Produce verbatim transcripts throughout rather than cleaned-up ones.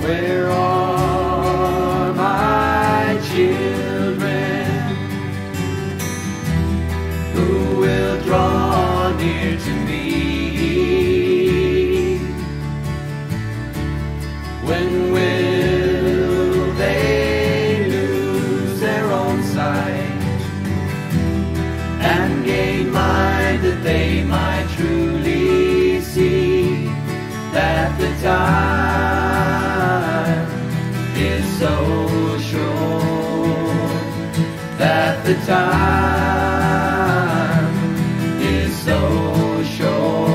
Where are my children? Who will draw near to me? When will they lose their own sight and gain mind that they might truly see that the time is so short, that the time is so short.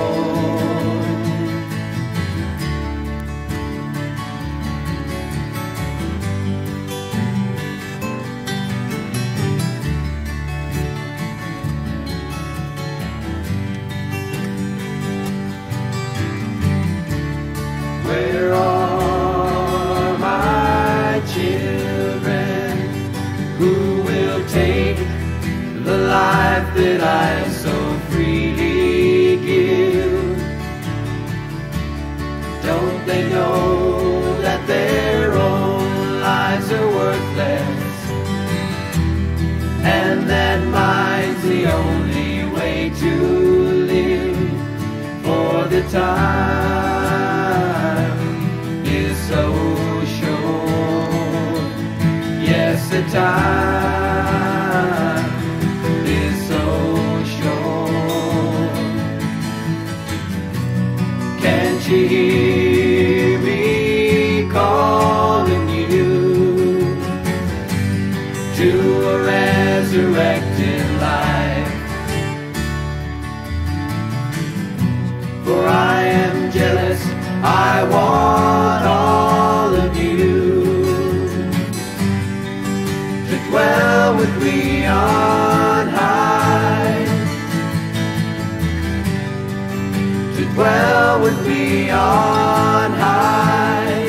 Where are my children? Who will take the life that I so freely give? Don't they know that their own lives are worthless, and that mine's the only way to live? For the time is so short. Yes, the time is so short. Can't you hear me calling you to a resurrected life? For I am jealous, I want all of you to dwell with me on high, to dwell with me on high,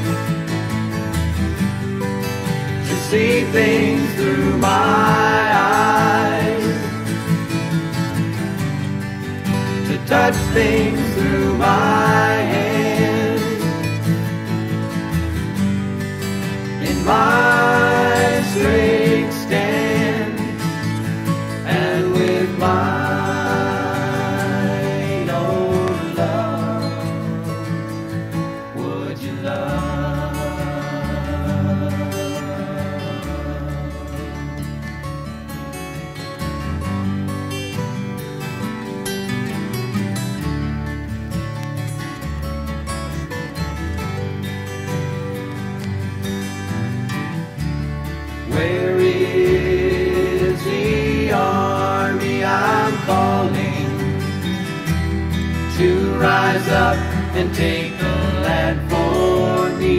to see things through my eyes, to touch things through my hands, in my straight stand, and with mine own love, would you love? Where is the army I'm calling to rise up and take the land for me?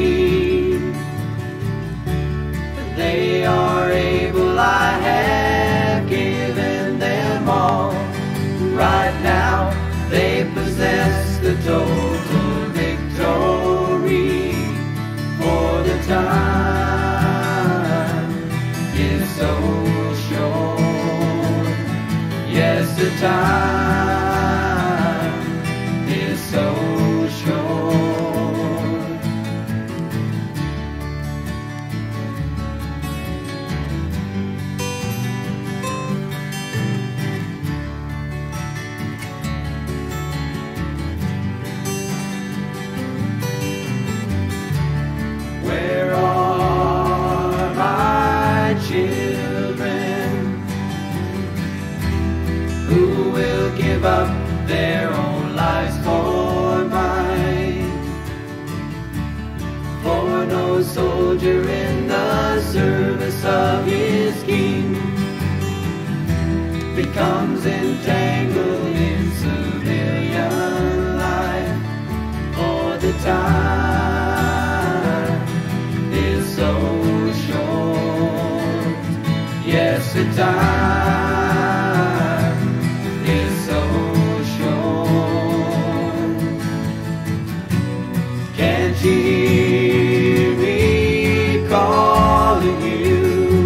They are able, I have given them all. Right now they possess the total victory. For the time is so short. Yes, the time is so short. Where are my children? Who will give up their own lives for mine? For no soldier in the service of his king becomes entangled in civilian life. For the time is so short. Yes, the time is so short. Can't you hear me calling you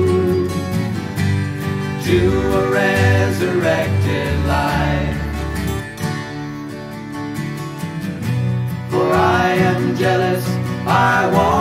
to a resurrected life? For I am jealous, I want